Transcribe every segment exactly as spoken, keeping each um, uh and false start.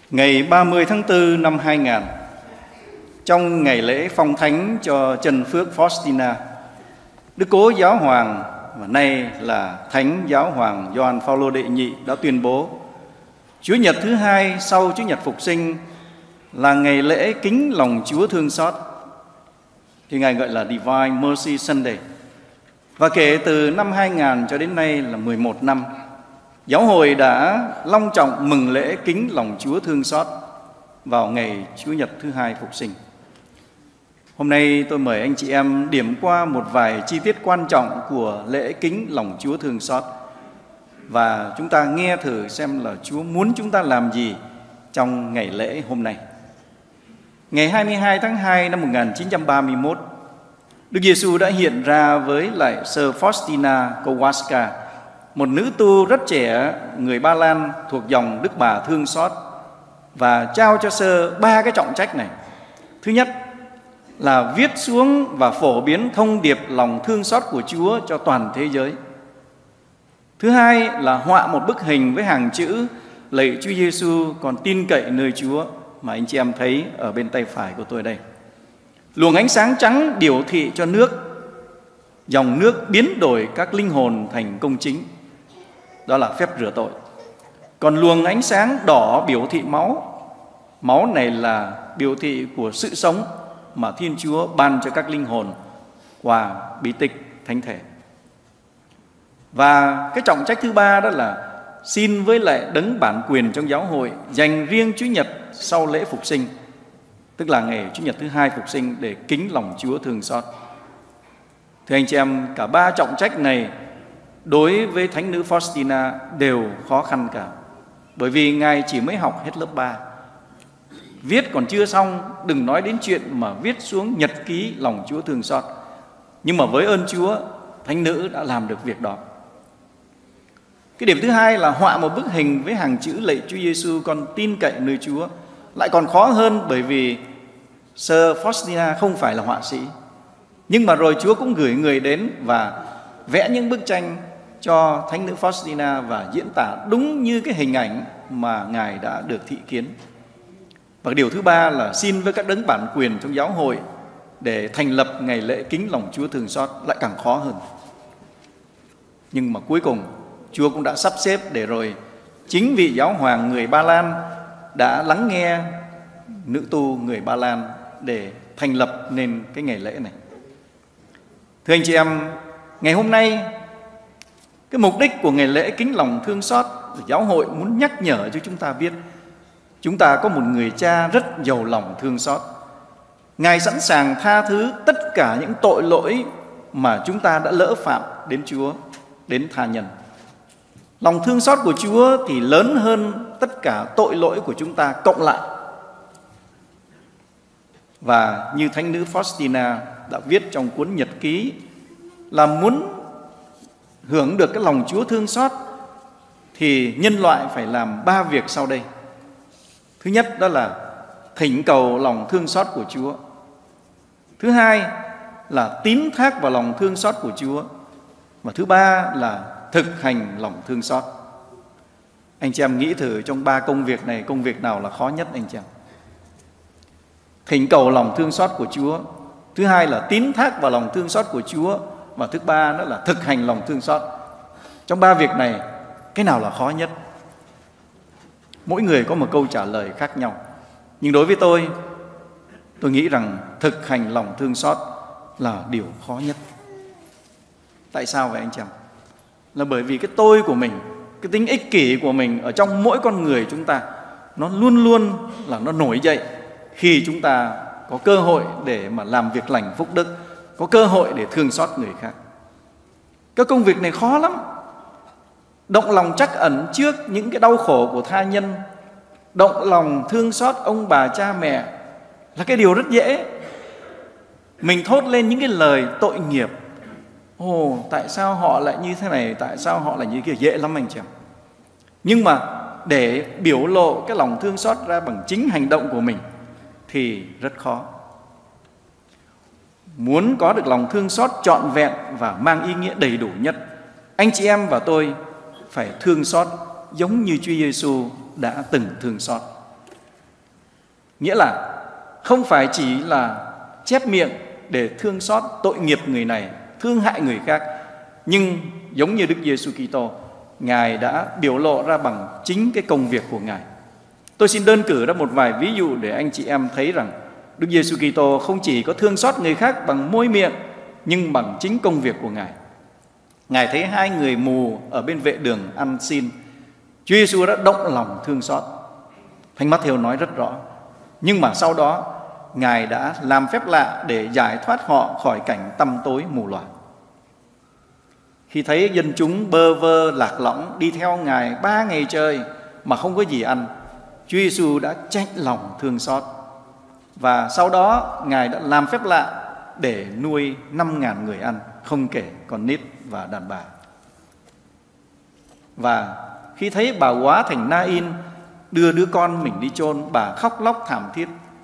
Ngày ba mươi tháng tư năm hai nghìn, trong ngày lễ phong thánh cho chân phước Faustina, Đức Cố Giáo Hoàng và nay là Thánh Giáo Hoàng Gioan Phaolô đệ nhị đã tuyên bố Chúa Nhật thứ hai sau Chúa Nhật Phục sinh là ngày lễ kính lòng Chúa thương xót, thì Ngài gọi là Divine Mercy Sunday. Và kể từ năm hai nghìn cho đến nay là mười một năm, Giáo hội đã long trọng mừng lễ kính lòng Chúa thương xót vào ngày Chúa Nhật thứ hai Phục sinh. Hôm nay tôi mời anh chị em điểm qua một vài chi tiết quan trọng của lễ kính lòng Chúa thương xót, và chúng ta nghe thử xem là Chúa muốn chúng ta làm gì trong ngày lễ hôm nay. Ngày hai mươi hai tháng hai năm một nghìn chín trăm ba mươi mốt, Đức Giêsu đã hiện ra với lại Sơ Faustina Kowalska, một nữ tu rất trẻ người Ba Lan thuộc dòng Đức Bà thương xót, và trao cho Sơ ba cái trọng trách này. Thứ nhất là viết xuống và phổ biến thông điệp lòng thương xót của Chúa cho toàn thế giới. Thứ hai là họa một bức hình với hàng chữ lạy Chúa Giêsu còn tin cậy nơi Chúa, mà anh chị em thấy ở bên tay phải của tôi đây. Luồng ánh sáng trắng biểu thị cho nước, dòng nước biến đổi các linh hồn thành công chính, đó là phép rửa tội. Còn luồng ánh sáng đỏ biểu thị máu, máu này là biểu thị của sự sống mà Thiên Chúa ban cho các linh hồn qua bí tích thánh thể. Và cái trọng trách thứ ba đó là xin với lại đấng bản quyền trong giáo hội dành riêng Chúa Nhật sau lễ Phục sinh, tức là ngày Chúa Nhật thứ hai Phục sinh, để kính lòng Chúa thương xót. Thưa anh chị em, cả ba trọng trách này đối với Thánh nữ Faustina đều khó khăn cả, bởi vì Ngài chỉ mới học hết lớp ba. Viết còn chưa xong, đừng nói đến chuyện mà viết xuống nhật ký lòng Chúa thương xót. Nhưng mà với ơn Chúa, Thánh nữ đã làm được việc đó. Cái điểm thứ hai là họa một bức hình với hàng chữ lạy Chúa Giêsu còn tin cậy nơi Chúa. Lại còn khó hơn, bởi vì Sơ Faustina không phải là họa sĩ. Nhưng mà rồi Chúa cũng gửi người đến và vẽ những bức tranh cho Thánh nữ Faustina và diễn tả đúng như cái hình ảnh mà Ngài đã được thị kiến. Và điều thứ ba là xin với các đấng bản quyền trong giáo hội để thành lập ngày lễ kính lòng Chúa thương xót, lại càng khó hơn. Nhưng mà cuối cùng Chúa cũng đã sắp xếp để rồi chính vị giáo hoàng người Ba Lan đã lắng nghe nữ tu người Ba Lan để thành lập nên cái ngày lễ này. Thưa anh chị em, ngày hôm nay cái mục đích của ngày lễ kính lòng thương xót, giáo hội muốn nhắc nhở cho chúng ta biết chúng ta có một người cha rất giàu lòng thương xót. Ngài sẵn sàng tha thứ tất cả những tội lỗi mà chúng ta đã lỡ phạm đến Chúa, đến tha nhân. Lòng thương xót của Chúa thì lớn hơn tất cả tội lỗi của chúng ta cộng lại. Và như Thánh nữ Faustina đã viết trong cuốn nhật ký, là muốn hưởng được cái lòng Chúa thương xót thì nhân loại phải làm ba việc sau đây. Thứ nhất đó là thỉnh cầu lòng thương xót của Chúa. Thứ hai là tín thác vào lòng thương xót của Chúa. Và thứ ba là thực hành lòng thương xót. Anh chị em nghĩ thử, trong ba công việc này, công việc nào là khó nhất anh chị em? Thỉnh cầu lòng thương xót của Chúa, thứ hai là tín thác vào lòng thương xót của Chúa, và thứ ba đó là thực hành lòng thương xót. Trong ba việc này, cái nào là khó nhất? Mỗi người có một câu trả lời khác nhau. Nhưng đối với tôi, tôi nghĩ rằng thực hành lòng thương xót là điều khó nhất. Tại sao vậy anh chị em? Là bởi vì cái tôi của mình, cái tính ích kỷ của mình ở trong mỗi con người chúng ta, nó luôn luôn là nó nổi dậy khi chúng ta có cơ hội để mà làm việc lành phúc đức, có cơ hội để thương xót người khác. Cái công việc này khó lắm. Động lòng trắc ẩn trước những cái đau khổ của tha nhân, động lòng thương xót ông bà cha mẹ là cái điều rất dễ. Mình thốt lên những cái lời tội nghiệp, ồ tại sao họ lại như thế này, tại sao họ lại như kia, dễ lắm anh chị em. Nhưng mà để biểu lộ cái lòng thương xót ra bằng chính hành động của mình thì rất khó. Muốn có được lòng thương xót trọn vẹn và mang ý nghĩa đầy đủ nhất, anh chị em và tôi phải thương xót giống như Chúa Giêsu đã từng thương xót. Nghĩa là không phải chỉ là chép miệng để thương xót tội nghiệp người này, thương hại người khác, nhưng giống như Đức Giêsu Kitô, Ngài đã biểu lộ ra bằng chính cái công việc của Ngài. Tôi xin đơn cử ra một vài ví dụ để anh chị em thấy rằng Đức Giêsu Kitô không chỉ có thương xót người khác bằng môi miệng, nhưng bằng chính công việc của Ngài. Ngài thấy hai người mù ở bên vệ đường ăn xin, Chúa Giêsu đã động lòng thương xót. Thánh Mát-thêu nói rất rõ. Nhưng mà sau đó Ngài đã làm phép lạ để giải thoát họ khỏi cảnh tăm tối mù loà. Khi thấy dân chúng bơ vơ lạc lõng đi theo Ngài ba ngày trời mà không có gì ăn, Chúa Giêsu đã chạnh lòng thương xót. Và sau đó Ngài đã làm phép lạ để nuôi năm ngàn người ăn, không kể con nít và đàn bà. Và khi thấy bà góa thành Na-in đưa đứa con mình đi chôn, bà khóc lóc thảm thiết.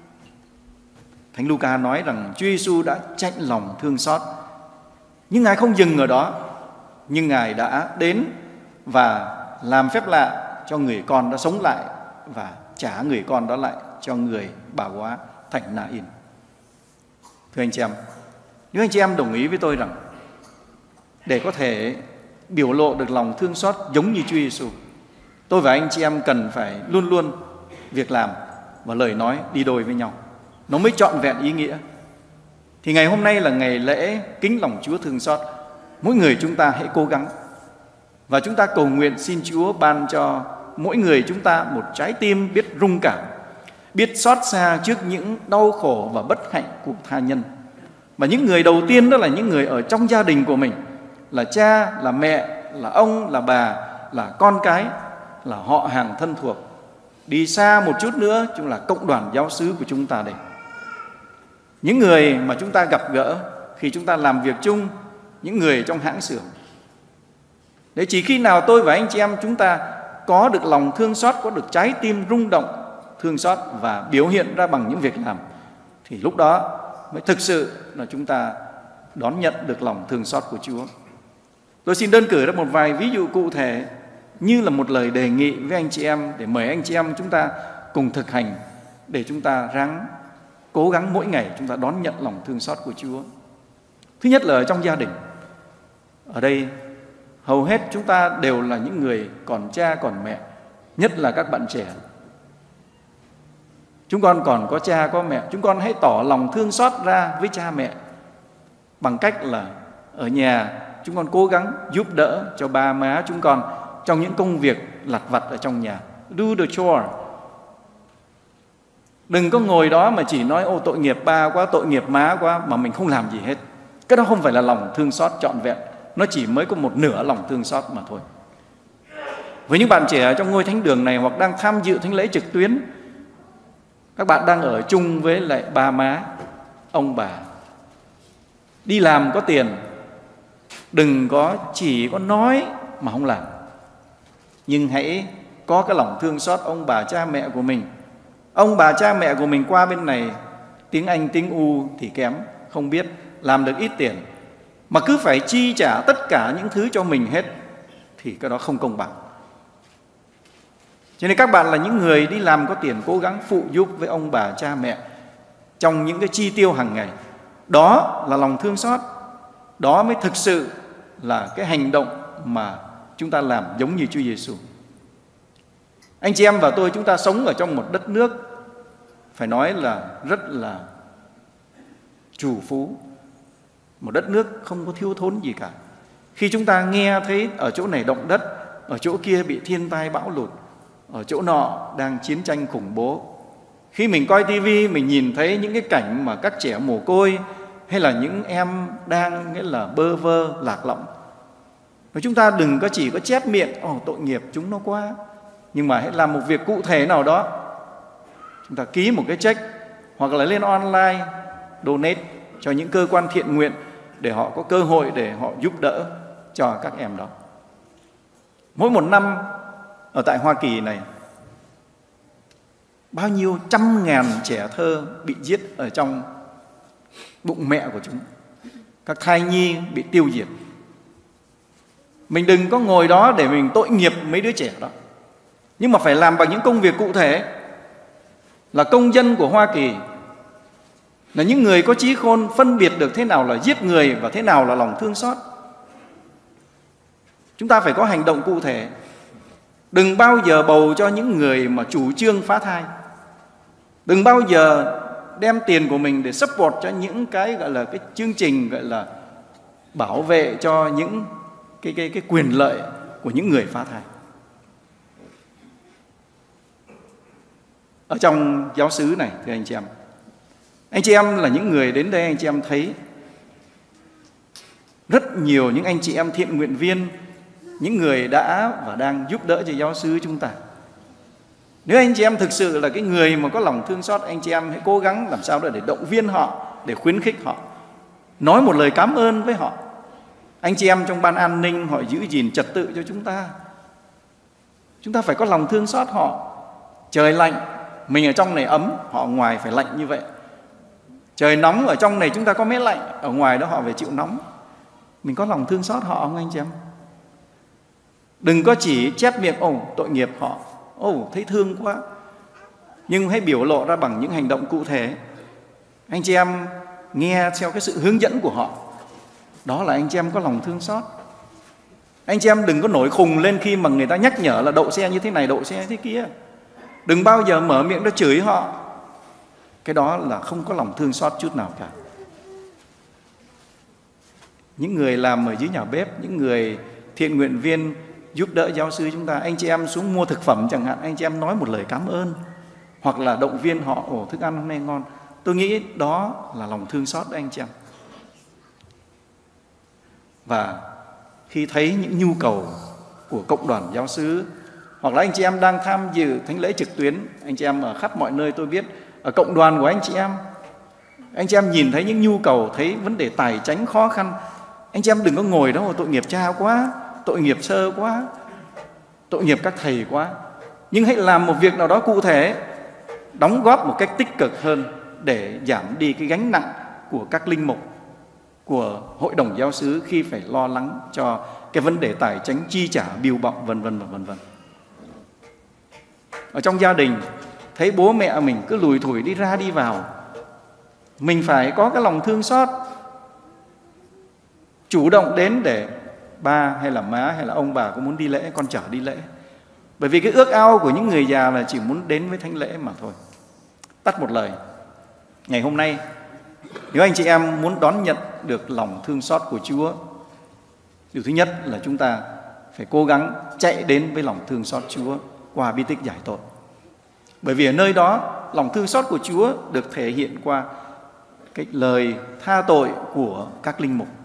Thánh Luca nói rằng Chúa Giêsu đã chạnh lòng thương xót. Nhưng Ngài không dừng ở đó, nhưng Ngài đã đến và làm phép lạ cho người con đã sống lại và trả người con đó lại cho người bà góa thành Na-in. Thưa anh chị em, nếu anh chị em đồng ý với tôi rằng để có thể biểu lộ được lòng thương xót giống như Chúa Giêsu, tôi và anh chị em cần phải luôn luôn việc làm và lời nói đi đôi với nhau, nó mới trọn vẹn ý nghĩa. Thì ngày hôm nay là ngày lễ kính lòng Chúa thương xót. Mỗi người chúng ta hãy cố gắng và chúng ta cầu nguyện xin Chúa ban cho mỗi người chúng ta một trái tim biết rung cảm, biết xót xa trước những đau khổ và bất hạnh của tha nhân. Và những người đầu tiên đó là những người ở trong gia đình của mình, là cha, là mẹ, là ông, là bà, là con cái, là họ hàng thân thuộc. Đi xa một chút nữa, chúng là cộng đoàn giáo xứ của chúng ta đây. Những người mà chúng ta gặp gỡ khi chúng ta làm việc chung, những người trong hãng xưởng. Để chỉ khi nào tôi và anh chị em chúng ta có được lòng thương xót, có được trái tim rung động thương xót và biểu hiện ra bằng những việc làm, thì lúc đó mới thực sự là chúng ta đón nhận được lòng thương xót của Chúa. Tôi xin đơn cử ra một vài ví dụ cụ thể như là một lời đề nghị với anh chị em, để mời anh chị em chúng ta cùng thực hành, để chúng ta ráng cố gắng mỗi ngày chúng ta đón nhận lòng thương xót của Chúa. Thứ nhất là ở trong gia đình. Ở đây hầu hết chúng ta đều là những người còn cha còn mẹ, nhất là các bạn trẻ. Chúng con còn có cha có mẹ, chúng con hãy tỏ lòng thương xót ra với cha mẹ bằng cách là ở nhà chúng con cố gắng giúp đỡ cho ba má chúng con trong những công việc lặt vặt ở trong nhà. Do the chore. Đừng có ngồi đó mà chỉ nói ô tội nghiệp ba quá, tội nghiệp má quá mà mình không làm gì hết. Cái đó không phải là lòng thương xót trọn vẹn. Nó chỉ mới có một nửa lòng thương xót mà thôi. Với những bạn trẻ trong ngôi thánh đường này hoặc đang tham dự thánh lễ trực tuyến, các bạn đang ở chung với lại ba má, ông bà, đi làm có tiền, đừng có chỉ có nói mà không làm. Nhưng hãy có cái lòng thương xót ông bà cha mẹ của mình. Ông bà cha mẹ của mình qua bên này tiếng Anh tiếng U thì kém, không biết, làm được ít tiền, mà cứ phải chi trả tất cả những thứ cho mình hết, thì cái đó không công bằng. Cho nên các bạn là những người đi làm có tiền, cố gắng phụ giúp với ông bà cha mẹ trong những cái chi tiêu hàng ngày. Đó là lòng thương xót. Đó mới thực sự là cái hành động mà chúng ta làm giống như Chúa Giêsu. Anh chị em và tôi, chúng ta sống ở trong một đất nước phải nói là rất là trù phú, một đất nước không có thiếu thốn gì cả. Khi chúng ta nghe thấy ở chỗ này động đất, ở chỗ kia bị thiên tai bão lụt, ở chỗ nọ đang chiến tranh khủng bố, khi mình coi tivi mình nhìn thấy những cái cảnh mà các trẻ mồ côi hay là những em đang nghĩa là bơ vơ lạc lõng, và chúng ta đừng có chỉ có chép miệng ồ tội nghiệp chúng nó quá, nhưng mà hãy làm một việc cụ thể nào đó. Chúng ta ký một cái check hoặc là lên online donate cho những cơ quan thiện nguyện để họ có cơ hội để họ giúp đỡ cho các em đó. Mỗi một năm ở tại Hoa Kỳ này, bao nhiêu trăm ngàn trẻ thơ bị giết ở trong bụng mẹ của chúng. Các thai nhi bị tiêu diệt. Mình đừng có ngồi đó để mình tội nghiệp mấy đứa trẻ đó, nhưng mà phải làm bằng những công việc cụ thể. là công dân của Hoa Kỳ, là những người có trí khôn phân biệt được thế nào là giết người và thế nào là lòng thương xót. Chúng ta phải có hành động cụ thể. Đừng bao giờ bầu cho những người mà chủ trương phá thai. Đừng bao giờ đem tiền của mình để support cho những cái gọi là cái chương trình gọi là bảo vệ cho những cái, cái, cái quyền lợi của những người phá thai. Ở trong giáo xứ này, thưa anh chị em, anh chị em là những người đến đây, anh chị em thấy rất nhiều những anh chị em thiện nguyện viên, những người đã và đang giúp đỡ cho giáo xứ chúng ta. Nếu anh chị em thực sự là cái người mà có lòng thương xót, anh chị em hãy cố gắng làm sao đó để động viên họ, để khuyến khích họ, nói một lời cảm ơn với họ. Anh chị em trong ban an ninh họ giữ gìn trật tự cho chúng ta, chúng ta phải có lòng thương xót họ. Trời lạnh, mình ở trong này ấm, họ ở ngoài phải lạnh như vậy. Trời nóng, ở trong này chúng ta có máy lạnh, ở ngoài đó họ phải chịu nóng. Mình có lòng thương xót họ không anh chị em? Đừng có chỉ chép miệng, ồ tội nghiệp họ, ồ thấy thương quá, nhưng hãy biểu lộ ra bằng những hành động cụ thể. Anh chị em nghe theo cái sự hướng dẫn của họ, đó là anh chị em có lòng thương xót. Anh chị em đừng có nổi khùng lên khi mà người ta nhắc nhở là đậu xe như thế này, đậu xe như thế kia. Đừng bao giờ mở miệng đó chửi họ. Cái đó là không có lòng thương xót chút nào cả. Những người làm ở dưới nhà bếp, những người thiện nguyện viên giúp đỡ giáo sư chúng ta, anh chị em xuống mua thực phẩm chẳng hạn, anh chị em nói một lời cảm ơn, hoặc là động viên họ, ồ thức ăn hôm nay ngon. Tôi nghĩ đó là lòng thương xót đấy anh chị em. Và khi thấy những nhu cầu của cộng đoàn giáo xứ, hoặc là anh chị em đang tham dự thánh lễ trực tuyến, anh chị em ở khắp mọi nơi, tôi biết ở cộng đoàn của anh chị em, anh chị em nhìn thấy những nhu cầu, thấy vấn đề tài chính khó khăn, anh chị em đừng có ngồi đó tội nghiệp cha quá, tội nghiệp sơ quá, tội nghiệp các thầy quá. Nhưng hãy làm một việc nào đó cụ thể, đóng góp một cách tích cực hơn để giảm đi cái gánh nặng của các linh mục, của hội đồng giáo xứ khi phải lo lắng cho cái vấn đề tài chính chi trả bill bọng vân vân và vân vân. Ở trong gia đình thấy bố mẹ mình cứ lủi thủi đi ra đi vào, mình phải có cái lòng thương xót, chủ động đến để ba hay là má hay là ông bà có muốn đi lễ, con chở đi lễ. Bởi vì cái ước ao của những người già là chỉ muốn đến với thánh lễ mà thôi. Tắt một lời, ngày hôm nay nếu anh chị em muốn đón nhận được lòng thương xót của Chúa, điều thứ nhất là chúng ta phải cố gắng chạy đến với lòng thương xót Chúa qua bí tích giải tội. Bởi vì ở nơi đó lòng thương xót của Chúa được thể hiện qua cái lời tha tội của các linh mục.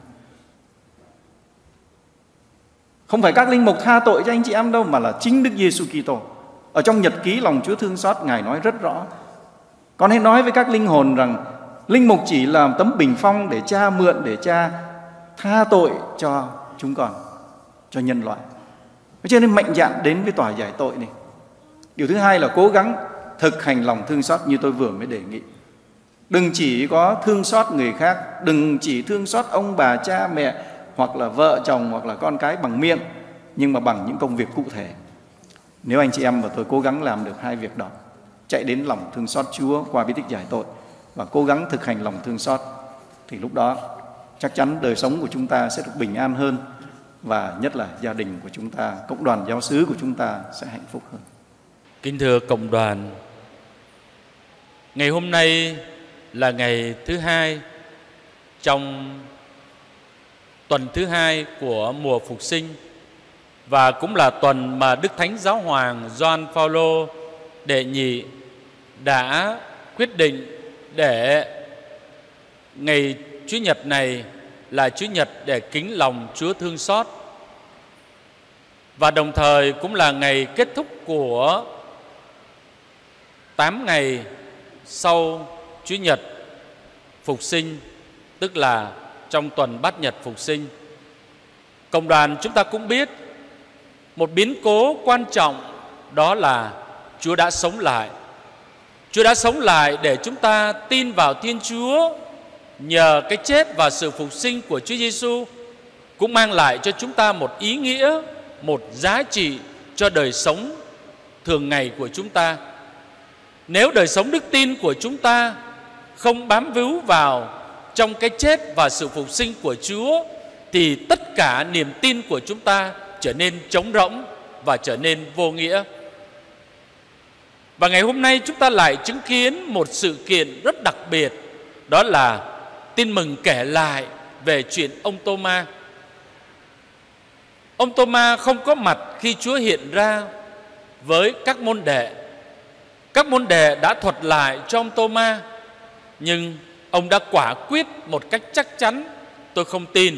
Không phải các linh mục tha tội cho anh chị em đâu, mà là chính Đức Giêsu Kitô. Ở trong nhật ký lòng Chúa thương xót, Ngài nói rất rõ: con hãy nói với các linh hồn rằng linh mục chỉ là tấm bình phong để Cha mượn, để Cha tha tội cho chúng con, cho nhân loại. Cho nên mạnh dạn đến với tòa giải tội này. Điều thứ hai là cố gắng thực hành lòng thương xót như tôi vừa mới đề nghị. Đừng chỉ có thương xót người khác, đừng chỉ thương xót ông bà cha mẹ hoặc là vợ chồng hoặc là con cái bằng miệng, nhưng mà bằng những công việc cụ thể. Nếu anh chị em và tôi cố gắng làm được hai việc đó, chạy đến lòng thương xót Chúa qua bí tích giải tội và cố gắng thực hành lòng thương xót, thì lúc đó chắc chắn đời sống của chúng ta sẽ được bình an hơn, và nhất là gia đình của chúng ta, cộng đoàn giáo xứ của chúng ta sẽ hạnh phúc hơn. Kính thưa cộng đoàn, ngày hôm nay là ngày thứ hai trong tuần thứ hai của mùa phục sinh, và cũng là tuần mà Đức Thánh Giáo Hoàng Gioan Phaolô đệ nhị đã quyết định để ngày Chủ nhật này là Chủ nhật để kính lòng Chúa thương xót, và đồng thời cũng là ngày kết thúc của tám ngày sau Chủ nhật phục sinh, tức là trong tuần Bát Nhật phục sinh. Cộng đoàn chúng ta cũng biết một biến cố quan trọng, đó là Chúa đã sống lại. Chúa đã sống lại để chúng ta tin vào Thiên Chúa. Nhờ cái chết và sự phục sinh của Chúa Giêsu cũng mang lại cho chúng ta một ý nghĩa, một giá trị cho đời sống thường ngày của chúng ta. Nếu đời sống đức tin của chúng ta không bám víu vào trong cái chết và sự phục sinh của Chúa, thì tất cả niềm tin của chúng ta trở nên trống rỗng và trở nên vô nghĩa. Và ngày hôm nay chúng ta lại chứng kiến một sự kiện rất đặc biệt, đó là tin mừng kể lại về chuyện ông Tô-ma. Ông Tô-ma không có mặt khi Chúa hiện ra với các môn đệ. Các môn đệ đã thuật lại cho ông Tô-ma, nhưng ông đã quả quyết một cách chắc chắn: tôi không tin.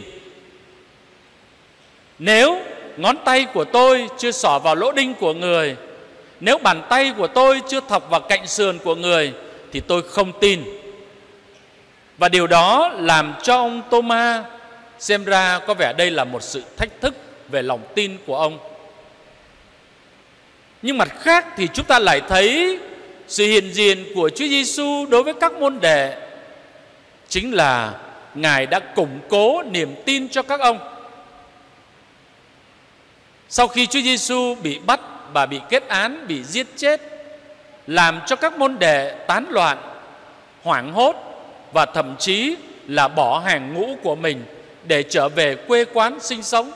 Nếu ngón tay của tôi chưa xỏ vào lỗ đinh của người, nếu bàn tay của tôi chưa thọc vào cạnh sườn của người, thì tôi không tin. Và điều đó làm cho ông Tô-ma xem ra có vẻ đây là một sự thách thức về lòng tin của ông. Nhưng mặt khác thì chúng ta lại thấy sự hiện diện của Chúa Giêsu đối với các môn đệ chính là Ngài đã củng cố niềm tin cho các ông. Sau khi Chúa Giêsu bị bắt và bị kết án, bị giết chết, làm cho các môn đệ tán loạn, hoảng hốt và thậm chí là bỏ hàng ngũ của mình để trở về quê quán sinh sống,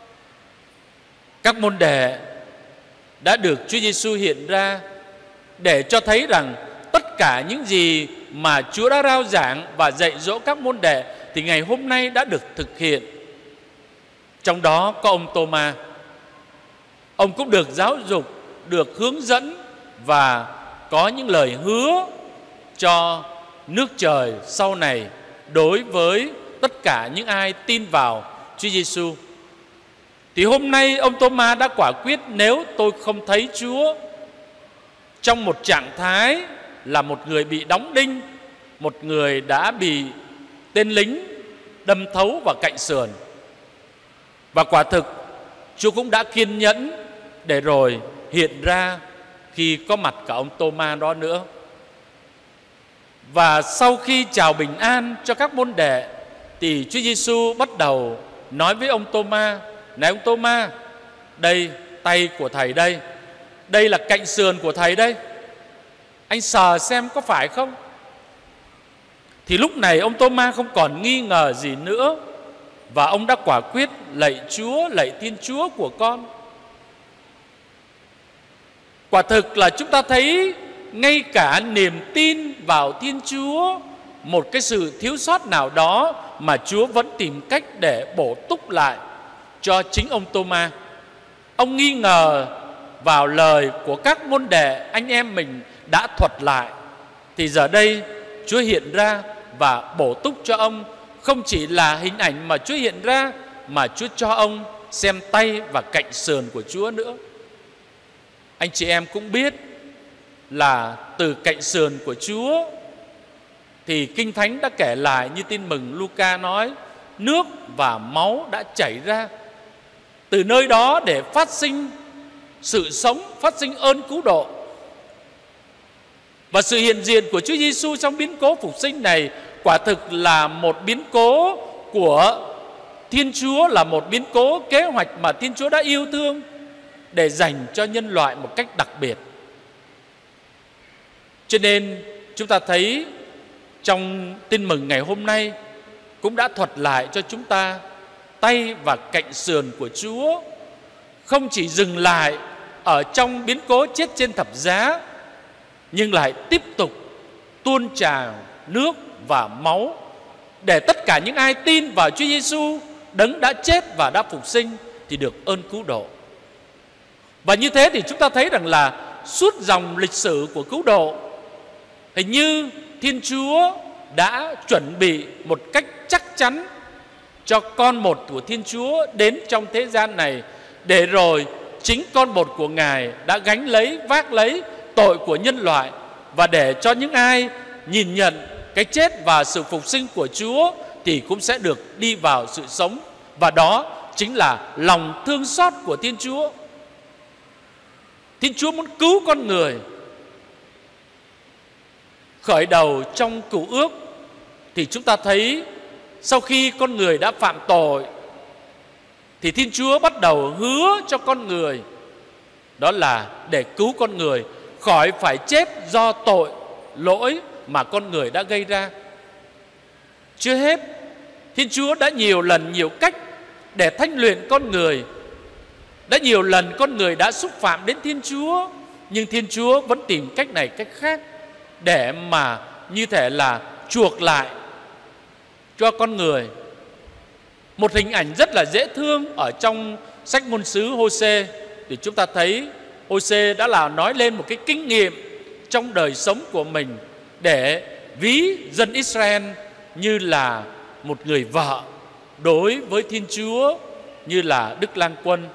các môn đệ đã được Chúa Giêsu hiện ra để cho thấy rằng tất cả những gì mà Chúa đã rao giảng và dạy dỗ các môn đệ thì ngày hôm nay đã được thực hiện. Trong đó có ông Tô-ma. Ông cũng được giáo dục, được hướng dẫn và có những lời hứa cho nước trời sau này đối với tất cả những ai tin vào Chúa Giêsu. Thì hôm nay ông Tô-ma đã quả quyết: nếu tôi không thấy Chúa trong một trạng thái là một người bị đóng đinh, một người đã bị tên lính đâm thấu vào cạnh sườn. Và quả thực Chúa cũng đã kiên nhẫn để rồi hiện ra khi có mặt cả ông Tô-ma đó nữa. Và sau khi chào bình an cho các môn đệ thì Chúa Giêsu bắt đầu nói với ông Tô-ma: này ông Tô-ma, đây tay của thầy đây, đây là cạnh sườn của thầy đây, anh sờ xem có phải không? Thì lúc này ông Tô-ma không còn nghi ngờ gì nữa, và ông đã quả quyết: lạy Chúa, lạy Thiên Chúa của con. Quả thực là chúng ta thấy ngay cả niềm tin vào Thiên Chúa, một cái sự thiếu sót nào đó mà Chúa vẫn tìm cách để bổ túc lại cho chính ông Tô-ma. Ông nghi ngờ vào lời của các môn đệ anh em mình đã thuật lại, thì giờ đây Chúa hiện ra và bổ túc cho ông. Không chỉ là hình ảnh mà Chúa hiện ra, mà Chúa cho ông xem tay và cạnh sườn của Chúa nữa. Anh chị em cũng biết là từ cạnh sườn của Chúa thì Kinh Thánh đã kể lại, như Tin mừng Luca nói, nước và máu đã chảy ra từ nơi đó để phát sinh sự sống, phát sinh ơn cứu độ. Và sự hiện diện của Chúa Giêsu trong biến cố phục sinh này quả thực là một biến cố của Thiên Chúa, là một biến cố kế hoạch mà Thiên Chúa đã yêu thương để dành cho nhân loại một cách đặc biệt. Cho nên chúng ta thấy trong Tin mừng ngày hôm nay cũng đã thuật lại cho chúng ta tay và cạnh sườn của Chúa không chỉ dừng lại ở trong biến cố chết trên thập giá, nhưng lại tiếp tục tuôn trào nước và máu để tất cả những ai tin vào Chúa Giêsu, đấng đã chết và đã phục sinh, thì được ơn cứu độ. Và như thế thì chúng ta thấy rằng là suốt dòng lịch sử của cứu độ, hình như Thiên Chúa đã chuẩn bị một cách chắc chắn cho con một của Thiên Chúa đến trong thế gian này, để rồi chính con một của Ngài đã gánh lấy, vác lấy tội của nhân loại, và để cho những ai nhìn nhận cái chết và sự phục sinh của Chúa thì cũng sẽ được đi vào sự sống. Và đó chính là lòng thương xót của Thiên Chúa. Thiên Chúa muốn cứu con người. Khởi đầu trong Cựu Ước thì chúng ta thấy sau khi con người đã phạm tội thì Thiên Chúa bắt đầu hứa cho con người, đó là để cứu con người khỏi phải chết do tội lỗi mà con người đã gây ra. Chưa hết, Thiên Chúa đã nhiều lần, nhiều cách để thanh luyện con người. Đã nhiều lần con người đã xúc phạm đến Thiên Chúa, nhưng Thiên Chúa vẫn tìm cách này cách khác để mà như thể là chuộc lại cho con người. Một hình ảnh rất là dễ thương ở trong sách ngôn sứ Hô-sê thì chúng ta thấy Hô-sê đã là nói lên một cái kinh nghiệm trong đời sống của mình để ví dân Israel như là một người vợ đối với Thiên Chúa, như là Đức Lang Quân.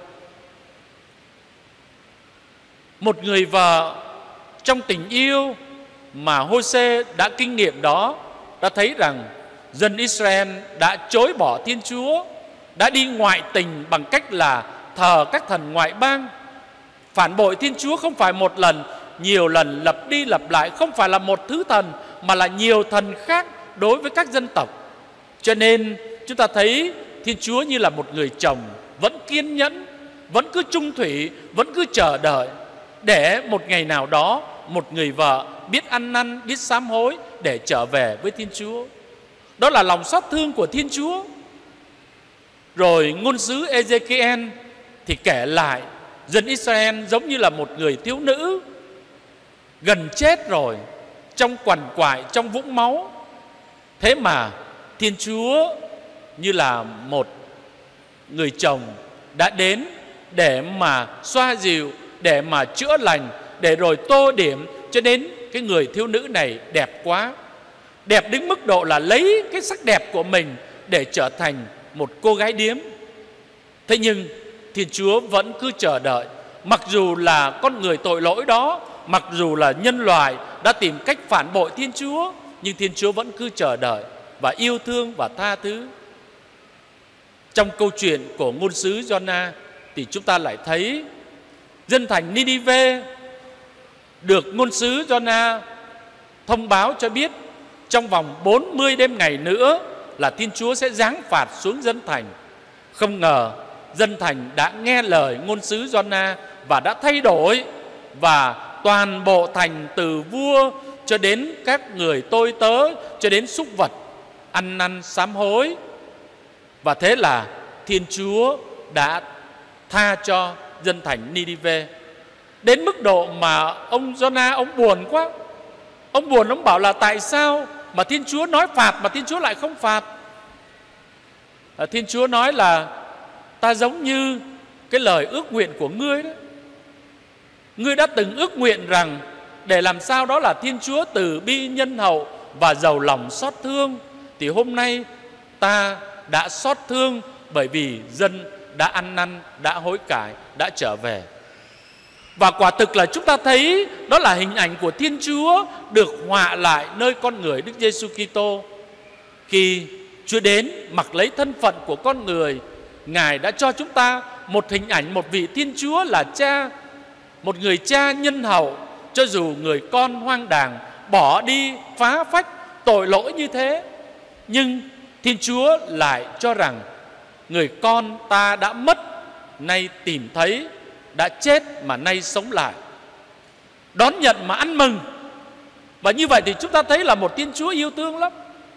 Một người vợ trong tình yêu mà Hô-sê đã kinh nghiệm đó, đã thấy rằng dân Israel đã chối bỏ Thiên Chúa, đã đi ngoại tình bằng cách là thờ các thần ngoại bang. Phản bội Thiên Chúa không phải một lần, nhiều lần, lặp đi lặp lại. Không phải là một thứ thần mà là nhiều thần khác đối với các dân tộc. Cho nên chúng ta thấy Thiên Chúa như là một người chồng vẫn kiên nhẫn, vẫn cứ trung thủy, vẫn cứ chờ đợi để một ngày nào đó một người vợ biết ăn năn, biết sám hối để trở về với Thiên Chúa. Đó là lòng xót thương của Thiên Chúa. Rồi ngôn sứ Ê-dê-ki-en thì kể lại dân Israel giống như là một người thiếu nữ gần chết rồi, trong quằn quại, trong vũng máu. Thế mà Thiên Chúa như là một người chồng đã đến để mà xoa dịu, để mà chữa lành, để rồi tô điểm cho đến cái người thiếu nữ này đẹp quá. Đẹp đến mức độ là lấy cái sắc đẹp của mình để trở thành một cô gái điếm. Thế nhưng Thiên Chúa vẫn cứ chờ đợi. Mặc dù là con người tội lỗi đó, mặc dù là nhân loại đã tìm cách phản bội Thiên Chúa, nhưng Thiên Chúa vẫn cứ chờ đợi và yêu thương và tha thứ. Trong câu chuyện của ngôn sứ Giô-na thì chúng ta lại thấy dân thành Ni-ni-vê được ngôn sứ Giô-na thông báo cho biết trong vòng bốn mươi đêm ngày nữa là Thiên Chúa sẽ giáng phạt xuống dân thành. Không ngờ dân thành đã nghe lời ngôn sứ Giô-na và đã thay đổi, và toàn bộ thành từ vua cho đến các người tôi tớ cho đến súc vật ăn năn sám hối. Và thế là Thiên Chúa đã tha cho dân thành Ni-ni-vê. Đến mức độ mà ông Giô-na ông buồn quá. Ông buồn, ông bảo là tại sao mà Thiên Chúa nói phạt mà Thiên Chúa lại không phạt. à, Thiên Chúa nói là ta giống như cái lời ước nguyện của ngươi đó. Ngươi đã từng ước nguyện rằng để làm sao đó là Thiên Chúa từ bi nhân hậu và giàu lòng xót thương, thì hôm nay ta đã xót thương bởi vì dân đã ăn năn, đã hối cải, đã trở về. Và quả thực là chúng ta thấy đó là hình ảnh của Thiên Chúa được họa lại nơi con người Đức Giêsu Kitô. Khi Chúa đến mặc lấy thân phận của con người, Ngài đã cho chúng ta một hình ảnh một vị Thiên Chúa là cha, một người cha nhân hậu. Cho dù người con hoang đàng bỏ đi phá phách tội lỗi như thế, nhưng Thiên Chúa lại cho rằng người con ta đã mất, nay tìm thấy, đã chết mà nay sống lại, đón nhận mà ăn mừng. Và như vậy thì chúng ta thấy là một Thiên Chúa yêu thương lắm.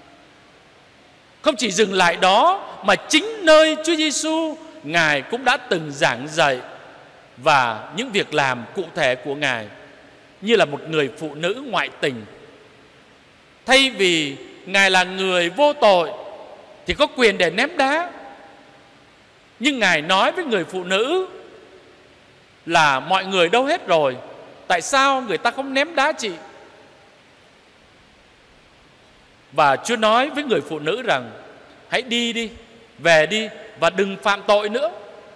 Không chỉ dừng lại đó, mà chính nơi Chúa Giêsu, Ngài cũng đã từng giảng dạy và những việc làm cụ thể của Ngài, như là một người phụ nữ ngoại tình. Thay vì Ngài là người vô tội thì có quyền để ném đá, nhưng Ngài nói với người phụ nữ là mọi người đâu hết rồi, tại sao người ta không ném đá chị? Và Chúa nói với người phụ nữ rằng hãy đi đi, về đi và đừng phạm tội nữa.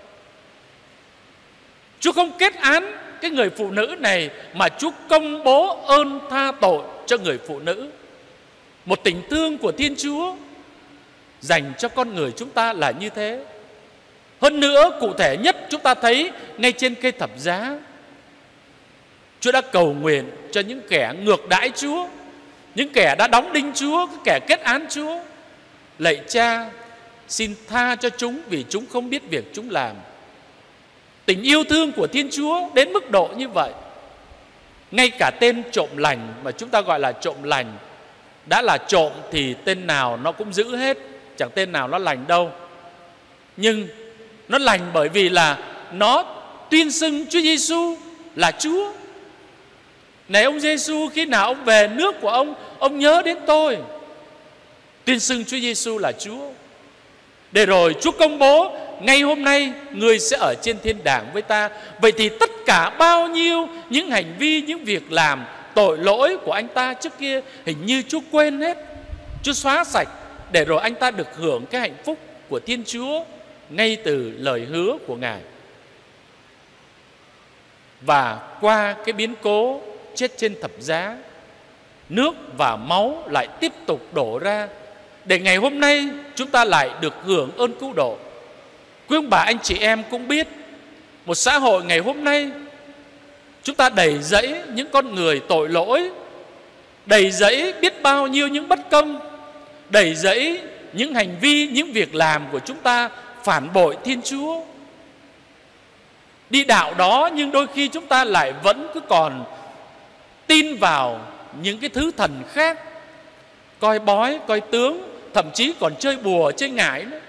Chúa không kết án cái người phụ nữ này, mà Chúa công bố ơn tha tội cho người phụ nữ. Một tình thương của Thiên Chúa dành cho con người chúng ta là như thế. Hơn nữa, cụ thể nhất chúng ta thấy ngay trên cây thập giá, Chúa đã cầu nguyện cho những kẻ ngược đãi Chúa, những kẻ đã đóng đinh Chúa, những kẻ kết án Chúa. Lạy Cha, xin tha cho chúng vì chúng không biết việc chúng làm. Tình yêu thương của Thiên Chúa đến mức độ như vậy. Ngay cả tên trộm lành mà chúng ta gọi là trộm lành, đã là trộm thì tên nào nó cũng giữ hết, chẳng tên nào nó lành đâu. Nhưng nó lành bởi vì là nó tuyên xưng Chúa Giêsu là Chúa. Này ông Giêsu, khi nào ông về nước của ông, ông nhớ đến tôi. Tuyên xưng Chúa Giêsu là Chúa. Để rồi Chúa công bố ngay hôm nay người sẽ ở trên thiên đàng với ta. Vậy thì tất cả bao nhiêu những hành vi, những việc làm tội lỗi của anh ta trước kia, hình như Chúa quên hết, Chúa xóa sạch, để rồi anh ta được hưởng cái hạnh phúc của Thiên Chúa ngay từ lời hứa của Ngài. Và qua cái biến cố chết trên thập giá, nước và máu lại tiếp tục đổ ra, để ngày hôm nay chúng ta lại được hưởng ơn cứu độ. Quý ông bà anh chị em cũng biết, một xã hội ngày hôm nay chúng ta đầy dẫy những con người tội lỗi, đầy dẫy biết bao nhiêu những bất công, đầy dẫy những hành vi, những việc làm của chúng ta phản bội Thiên Chúa. Đi đạo đó nhưng đôi khi chúng ta lại vẫn cứ còn tin vào những cái thứ thần khác, coi bói, coi tướng, thậm chí còn chơi bùa, chơi ngải nữa.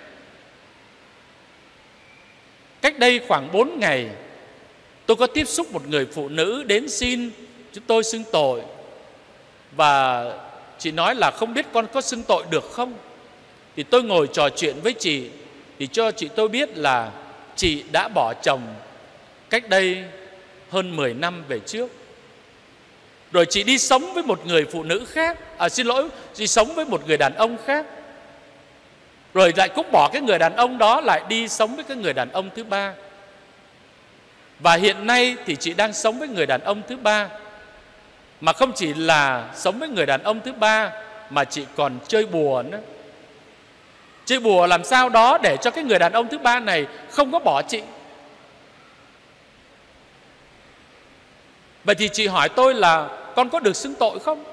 Cách đây khoảng bốn ngày, tôi có tiếp xúc một người phụ nữ đến xin chúng tôi xưng tội. Và chị nói là không biết con có xưng tội được không. Thì tôi ngồi trò chuyện với chị, thì cho chị tôi biết là chị đã bỏ chồng cách đây hơn mười năm về trước. Rồi chị đi sống với một người phụ nữ khác, à xin lỗi, chị sống với một người đàn ông khác. Rồi lại cũng bỏ cái người đàn ông đó, lại đi sống với cái người đàn ông thứ ba. Và hiện nay thì chị đang sống với người đàn ông thứ ba. Mà không chỉ là sống với người đàn ông thứ ba, mà chị còn chơi bùa nữa. Chơi bùa làm sao đó để cho cái người đàn ông thứ ba này không có bỏ chị. Vậy thì chị hỏi tôi là con có được xưng tội không?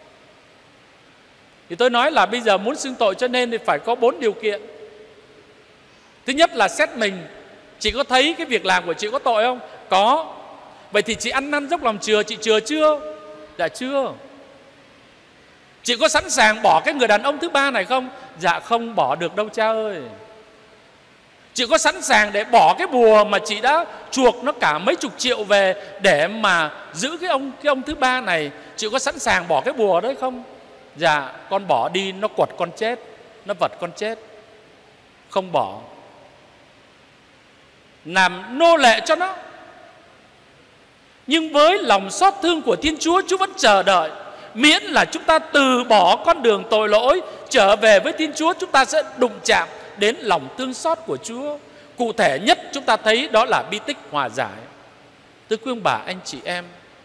Thì tôi nói là bây giờ muốn xưng tội cho nên thì phải có bốn điều kiện. Thứ nhất là xét mình, chị có thấy cái việc làm của chị có tội không? Có. Vậy thì chị ăn năn dốc lòng chừa, chị chừa chưa? Dạ chưa. Chị có sẵn sàng bỏ cái người đàn ông thứ ba này không? Dạ không bỏ được đâu cha ơi. Chị có sẵn sàng để bỏ cái bùa mà chị đã chuộc nó cả mấy chục triệu về để mà giữ cái ông cái ông thứ ba này, chị có sẵn sàng bỏ cái bùa đấy không? Dạ con bỏ đi, nó quật con chết, nó vật con chết. Không bỏ. Làm nô lệ cho nó. Nhưng với lòng xót thương của Thiên Chúa, Chúa vẫn chờ đợi. Miễn là chúng ta từ bỏ con đường tội lỗi, trở về với Thiên Chúa, chúng ta sẽ đụng chạm đến lòng thương xót của Chúa. Cụ thể nhất chúng ta thấy đó là bi tích hòa giải. Thưa quý ông bà anh chị em,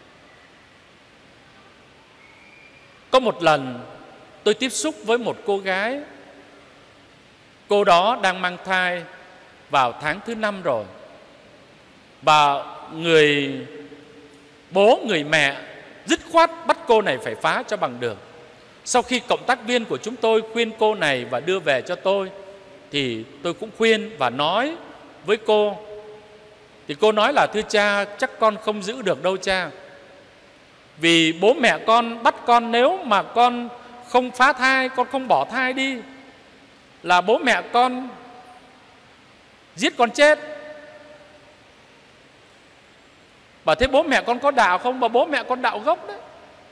có một lần tôi tiếp xúc với một cô gái. Cô đó đang mang thai vào tháng thứ năm rồi. Và người bố, người mẹ dứt khoát bắt cô này phải phá cho bằng được. Sau khi cộng tác viên của chúng tôi khuyên cô này và đưa về cho tôi, thì tôi cũng khuyên và nói với cô. Thì cô nói là thưa cha, chắc con không giữ được đâu cha. Vì bố mẹ con bắt con, nếu mà con không phá thai, con không bỏ thai đi, là bố mẹ con giết con chết. Bảo thế bố mẹ con có đạo không? Bảo bố mẹ con đạo gốc đấy.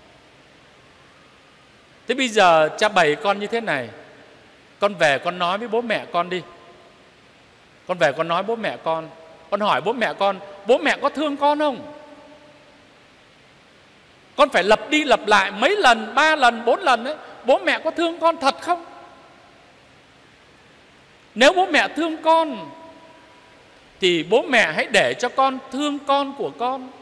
Thế bây giờ cha bày con như thế này, con về con nói với bố mẹ con đi. Con về con nói bố mẹ con. Con hỏi bố mẹ con, bố mẹ có thương con không? Con phải lặp đi lặp lại mấy lần, ba lần, bốn lần đấy. Bố mẹ có thương con thật không? Nếu bố mẹ thương con thì bố mẹ hãy để cho con thương con của con.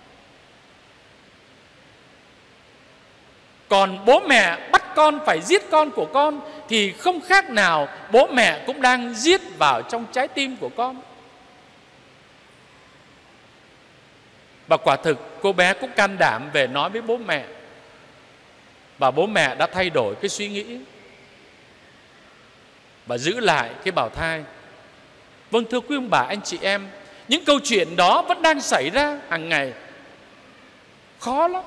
Còn bố mẹ bắt con phải giết con của con thì không khác nào bố mẹ cũng đang giết vào trong trái tim của con. Và quả thực cô bé cũng can đảm về nói với bố mẹ. Và bố mẹ đã thay đổi cái suy nghĩ và giữ lại cái bào thai. Vâng thưa quý ông bà anh chị em, những câu chuyện đó vẫn đang xảy ra hàng ngày. Khó lắm.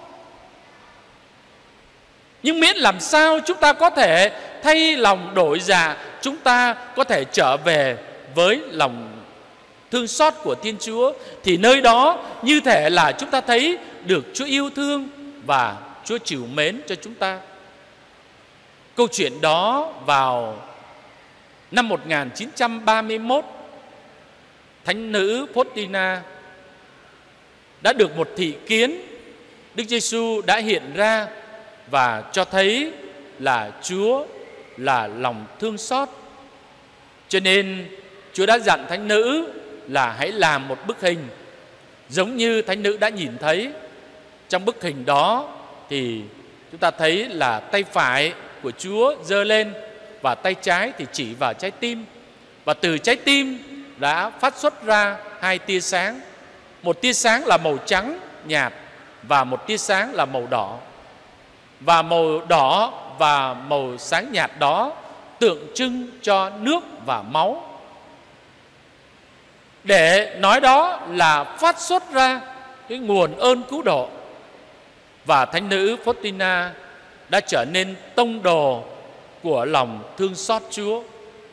Nhưng miễn làm sao chúng ta có thể thay lòng đổi dạ, chúng ta có thể trở về với lòng thương xót của Thiên Chúa, thì nơi đó như thể là chúng ta thấy được Chúa yêu thương và Chúa trìu mến cho chúng ta. Câu chuyện đó vào năm một nghìn chín trăm ba mươi mốt, thánh nữ Faustina đã được một thị kiến. Đức Giêsu đã hiện ra và cho thấy là Chúa là lòng thương xót. Cho nên Chúa đã dặn thánh nữ là hãy làm một bức hình giống như thánh nữ đã nhìn thấy. Trong bức hình đó thì chúng ta thấy là tay phải của Chúa giơ lên và tay trái thì chỉ vào trái tim. Và từ trái tim đã phát xuất ra hai tia sáng. Một tia sáng là màu trắng nhạt và một tia sáng là màu đỏ. Và màu đỏ và màu sáng nhạt đó tượng trưng cho nước và máu, để nói đó là phát xuất ra cái nguồn ơn cứu độ. Và thánh nữ Faustina đã trở nên tông đồ của lòng thương xót Chúa.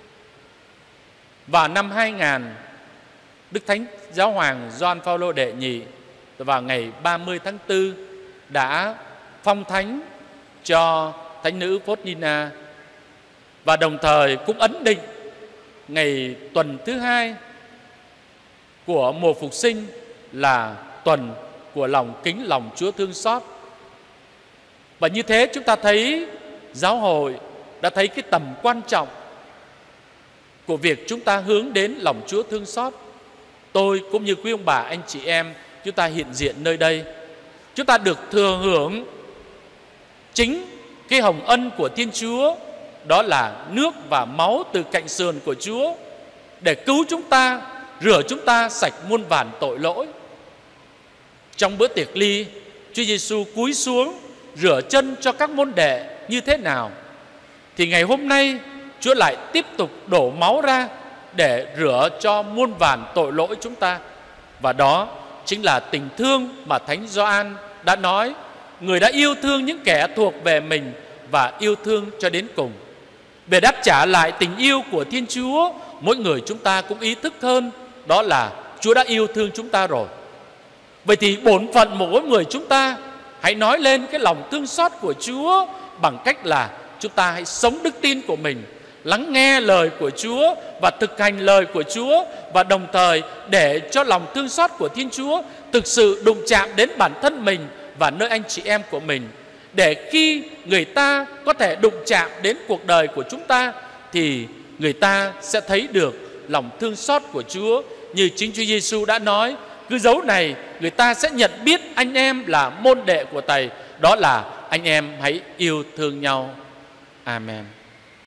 Và năm hai nghìn, Đức Thánh Giáo Hoàng Gioan Phaolô đệ nhị vào ngày ba mươi tháng tư đã phong thánh cho thánh nữ Faustina, và đồng thời cũng ấn định ngày tuần thứ hai của mùa phục sinh là tuần của lòng kính lòng Chúa thương xót. Và như thế chúng ta thấy giáo hội đã thấy cái tầm quan trọng của việc chúng ta hướng đến lòng Chúa thương xót. Tôi cũng như quý ông bà, anh chị em, chúng ta hiện diện nơi đây, chúng ta được thừa hưởng chính cái hồng ân của Thiên Chúa, đó là nước và máu từ cạnh sườn của Chúa để cứu chúng ta, rửa chúng ta sạch muôn vàn tội lỗi. Trong bữa tiệc ly, Chúa Giêsu cúi xuống rửa chân cho các môn đệ như thế nào, thì ngày hôm nay Chúa lại tiếp tục đổ máu ra để rửa cho muôn vàn tội lỗi chúng ta. Và đó chính là tình thương mà Thánh Gioan đã nói: người đã yêu thương những kẻ thuộc về mình và yêu thương cho đến cùng. Để đáp trả lại tình yêu của Thiên Chúa, mỗi người chúng ta cũng ý thức hơn, đó là Chúa đã yêu thương chúng ta rồi. Vậy thì bổn phận mỗi người chúng ta hãy nói lên cái lòng thương xót của Chúa bằng cách là chúng ta hãy sống đức tin của mình, lắng nghe lời của Chúa và thực hành lời của Chúa, và đồng thời để cho lòng thương xót của Thiên Chúa thực sự đụng chạm đến bản thân mình và nơi anh chị em của mình. Để khi người ta có thể đụng chạm đến cuộc đời của chúng ta thì người ta sẽ thấy được lòng thương xót của Chúa. Như chính Chúa Giêsu đã nói, cứ dấu này người ta sẽ nhận biết anh em là môn đệ của Thầy, đó là anh em hãy yêu thương nhau. Amen.